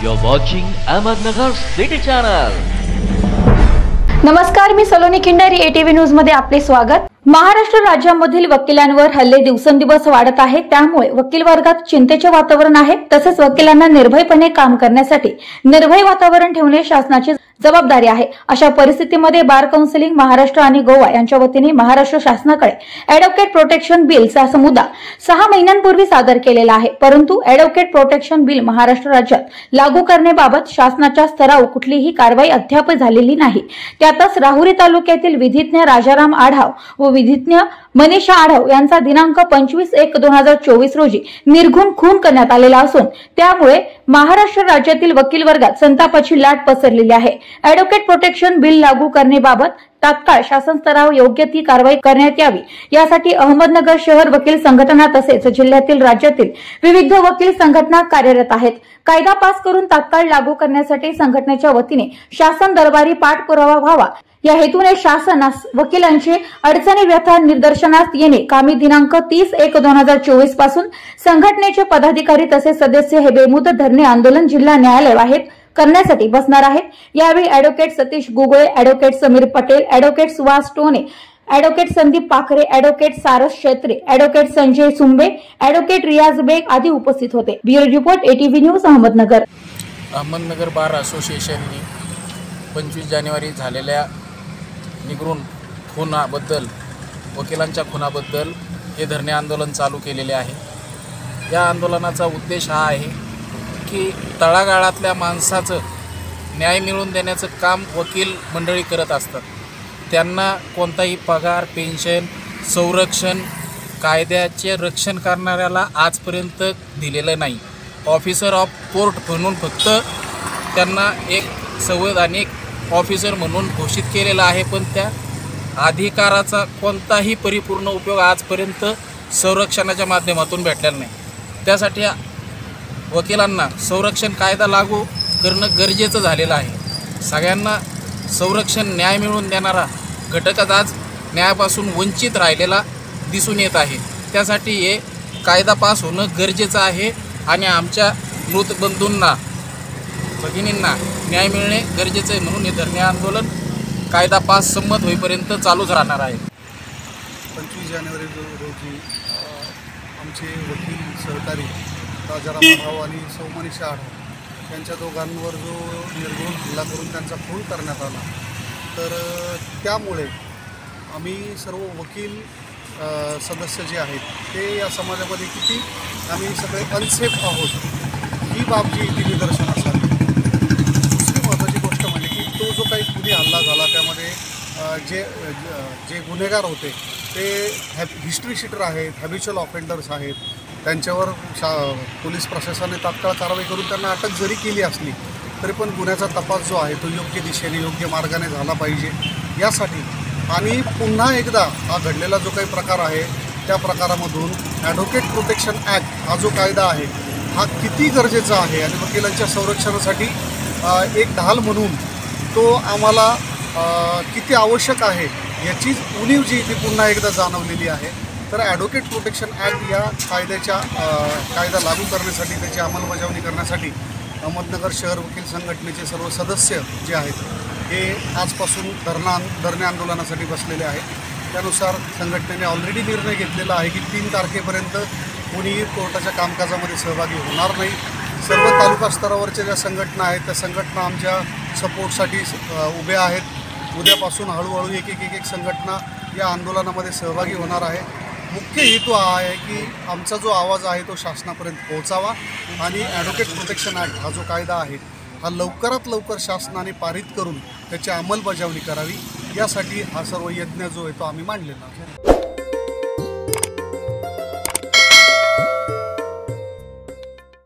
You're watching Ahmednagar City Channel. नमस्कार, मी Saloni Khindari, ATV news मध्ये आपले स्वागत। महाराष्ट्र राज्यामधील वकिलांवर हल्ले दिवसेंदिवस वाढत आहेत, त्यामुळे वकील वर्गात चिंतेचे वातावरण आहे। तसेच वकिलांना निर्भयपणे काम करण्यासाठी निर्भय वातावरण ठेवणे शासनाची जबाबदारी आहे। अशा परिस्थितीमध्ये बार काउन्सिलिंग महाराष्ट्र आणि गोवा यांच्या वतीने महाराष्ट्र शासनाकडे ॲडव्होकेट प्रोटेक्शन बिलचा मुद्दा 6 महिन्यांपूर्वी सादर केलेला आहे, परंतु ॲडव्होकेट प्रोटेक्शन बिल महाराष्ट्र राज्यात लागू करण्याबाबत शासनाच्या स्तरावर कुठलीही कारवाई अद्याप झालेली नाही। त्यातच राहुरी तालुक्यातील विधिज्ञ राजाराम आढाव व विधिज्ञ मनीषा आढाव यांचा दिनांक 25/1/2024 रोजी निर्घुण खून करण्यात आलेला असून त्यामुळे महाराष्ट्र राज्यातील वकील वर्गात संतापाची लाट पसरलेली आहे। ॲडव्होकेट प्रोटेक्शन बिल लागू करण्याबाबत तात्काळ शासन स्तरावर योग्य ती कारवाई करण्यात यावी, यासाठी अहमदनगर शहर वकील संघटना तसेच जिल्ह्यातील राज्यातील विविध वकील संघटना कार्यरत आहेत। कायदा पास करून तात्काळ लागू करण्यासाठी संघटनेच्या वतीने शासन दरबारी पाठपुरावा व्हावा या हेतूने शासनास वकिलांचे अडचणी व्यथा निदर्शनास येणे कामी दिनांक 30/1/2024 पासून संघटनेचे पदाधिकारी तसेच सदस्य हे बेमुदत धरणे आंदोलन जिल्हा न्यायालय बाहेर करण्यासाठी बसणार आहेत। यावेळी advocate Satish Gugale, advocate Sameer Patel, advocate Suhas Tone, advocate Sandeep Pakhare, advocate सारस क्षेत्रे, ॲडव्होकेट संजय सुंबे, ॲडव्होकेट रियाज बेग आदी उपस्थित होते। Bureau report, ATV news, Ahmednagar. Ahmednagar bar असोसिएशनने 25 जानेवारी झालेल्या निगरून खुनाबद्दल, वकिलांच्या खुनाबद्दल हे धरणे आंदोलन चालू केलेले आहे। या आंदोलनाचा उद्देश हा आहे की तळागाळातल्या माणसाचं न्याय मिळवून देण्याचं काम वकील मंडळी करत असतात। त्यांना कोणताही पगार, पेन्शन, संरक्षण, कायद्याचे रक्षण करणाऱ्याला आजपर्यंत दिलेलं नाही। ऑफिसर ऑफ कोर्ट म्हणून फक्त त्यांना एक संवैधानिक ऑफिसर म्हणून घोषित केलेला आहे, पण त्या अधिकाराचा कोणताही परिपूर्ण उपयोग आजपर्यंत संरक्षणाच्या माध्यमातून भेटलेला नाही। त्यासाठी वकिलांना संरक्षण कायदा लागू करणं गरजेचं झालेलं आहे। सगळ्यांना संरक्षण, न्याय मिळवून देणारा घटकच आज न्यायापासून वंचित राहिलेला दिसून येत आहे। त्यासाठी हे कायदा पास होणं गरजेचं आहे आणि आमच्या मृत बंधूंना, भगिनींना न्याय मिळणे गरजेचं आहे। म्हणून हे धरणे आंदोलन कायदा पास संमत होईपर्यंत चालूच राहणार आहे। 25 जानेवारी रोजी आमचे वकील सहकारी राजाराम आढाव आणि सौ मनीषा आढाव यांच्या दोघांवर जो निर्घुण हल्ला करून त्यांचा खून करण्यात आला, तर त्यामुळे आम्ही सर्व वकील सदस्य जे आहेत ते या समाजामध्ये किती आम्ही सगळे अनसेफ आहोत ही बाब जी ती निदर्शनास आली। दुसरी महत्त्वाची गोष्ट म्हणजे की तो जो काही खुनी हल्ला झाला त्यामध्ये जे गुन्हेगार होते ते हिस्ट्री शीटर आहेत, हॅबिच्युअल ऑफेंडर्स आहेत। त्यांच्यावर पोलीस प्रशासनाने तात्काळ कारवाई करून त्यांना अटक जरी केली असली तरी पण गुन्ह्याचा तपास जो आहे तो योग्य दिशेने, योग्य मार्गाने झाला पाहिजे यासाठी। आणि पुन्हा एकदा हा घडलेला जो काही प्रकार आहे त्या प्रकारामधून ॲडव्होकेट प्रोटेक्शन ॲक्ट हा जो कायदा आहे हा किती गरजेचा आहे आणि वकिलांच्या संरक्षणासाठी एक ढाल म्हणून तो आम्हाला किती आवश्यक आहे याची उणीव जी ती पुन्हा एकदा जाणवलेली आहे। तर ॲडव्होकेट प्रोटेक्शन ॲक्ट या कायदा लागू करण्यासाठी, त्याची अंमलबजावणी करण्यासाठी अहमदनगर शहर वकील संघटनेचे सर्व सदस्य जे आहेत हे आजपासून धरणे आंदोलनासाठी बसलेले आहेत। त्यानुसार संघटनेने ऑलरेडी निर्णय घेतलेला आहे की 3 तारखेपर्यंत कोणीही कोर्टाच्या कामकाजामध्ये सहभागी होणार नाही। सर्व तालुका स्तरावरच्या ज्या संघटना आहेत त्या संघटना आमच्या सपोर्टसाठी उभ्या आहेत। उद्यापासून हळूहळू एक संघटना या आंदोलनामध्ये सहभागी होणार आहे। मुख्य हेतू हा आहे की आमचा जो आवाज आहे तो शासनापर्यंत पोहोचावा आणि ॲडव्होकेट प्रोटेक्शन ॲक्ट हा जो कायदा आहे हा लवकरात लवकर शासनाने पारित करून त्याची अंमलबजावणी करावी, यासाठी हा सर्व यज्ञ जो आहे तो आम्ही मांडलेला आहे।